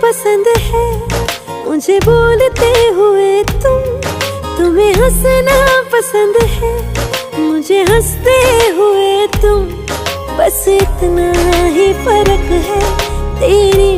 पसंद है मुझे बोलते हुए तुम्हें हंसना पसंद है मुझे हंसते हुए तुम। बस इतना ही फर्क है तेरी